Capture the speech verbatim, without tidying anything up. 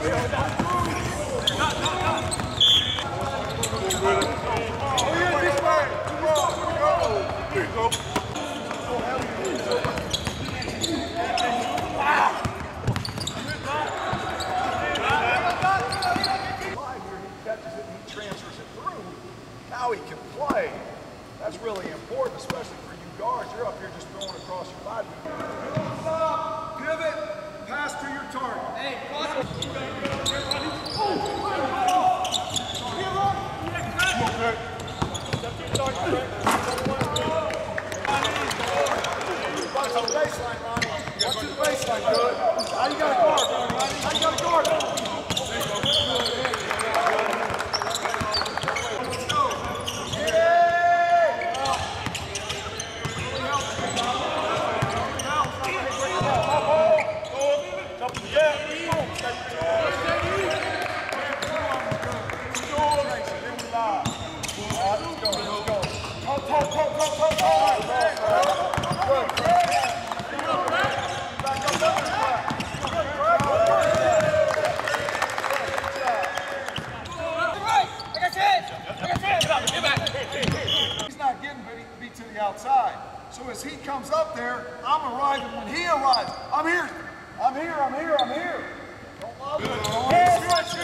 Now he can play. That's really important, especially for you guards. You're up here just throwing across your body. Pivot, pass to your target. Hey, Watch the baseline, Ronnie. Watch the baseline, good. Now you got a guard, Ronnie. Now you got a guard. He's not getting beat to the outside. So as he comes up there, I'm arriving when he arrives. I'm here. I'm here. I'm here. I'm here. Don't love it.